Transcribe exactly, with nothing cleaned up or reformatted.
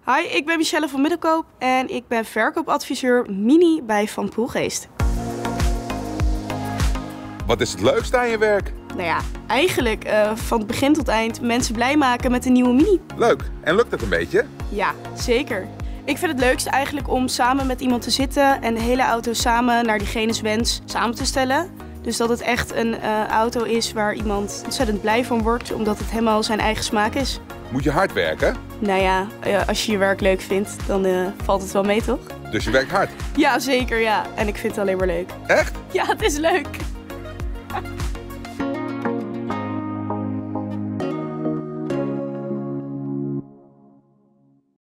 Hi, ik ben Michelle van Middelkoop en ik ben verkoopadviseur Mini bij Van Poelgeest. Wat is het leukste aan je werk? Nou ja, eigenlijk uh, van het begin tot eind mensen blij maken met een nieuwe Mini. Leuk. En lukt dat een beetje? Ja, zeker. Ik vind het leukste eigenlijk om samen met iemand te zitten en de hele auto samen naar diegene's wens samen te stellen. Dus dat het echt een uh, auto is waar iemand ontzettend blij van wordt, omdat het helemaal zijn eigen smaak is. Moet je hard werken? Nou ja, uh, als je je werk leuk vindt, dan uh, valt het wel mee, toch? Dus je werkt hard? Ja, zeker, ja. En ik vind het alleen maar leuk. Echt? Ja, het is leuk.